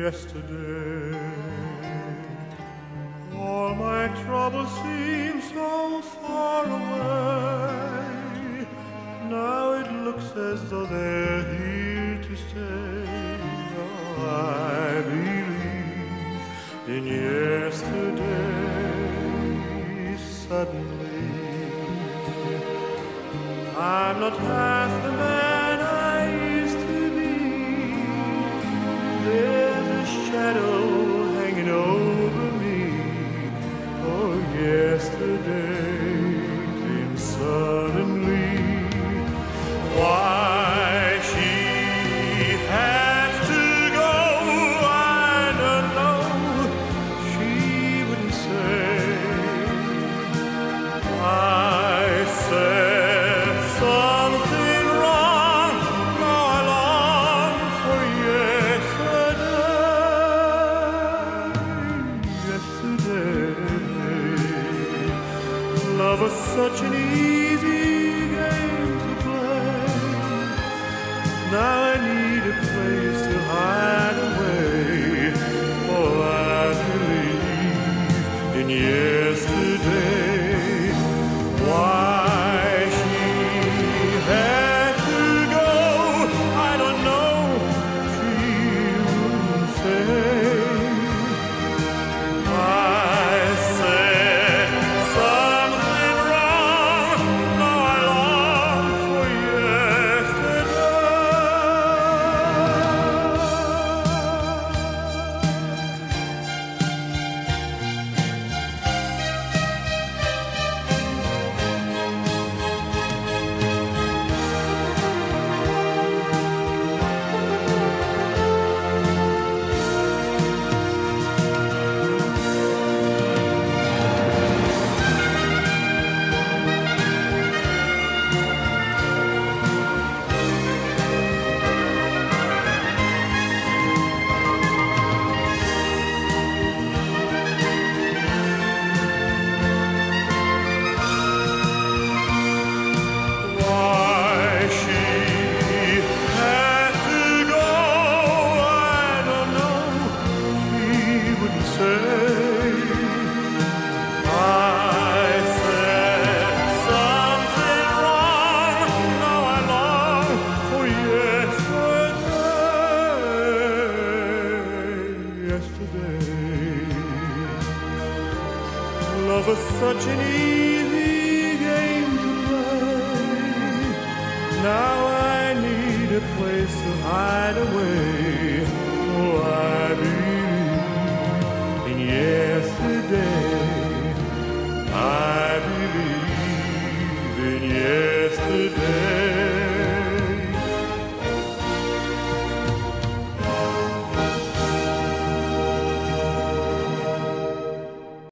yesterday. All my troubles seem so far away. Now it looks as though they're here to stay. Oh, I believe in yesterday. Suddenly, I'm not half the man I used to be. There's a shadow hanging over me. Oh, yesterday came suddenly. Why she had to go, I don't know. She wouldn't say. I said something wrong. Now I long for yesterday. Love was such an easy game to play. Now I need a place to hide away. Oh, I believe in yesterday. Why she had to go, I don't know. She wouldn't say. I said something wrong. Now I long for yesterday. Love was such an easy game to play. Now I need a place to hide away. Oh, I believe in yesterday. I believe in yesterday.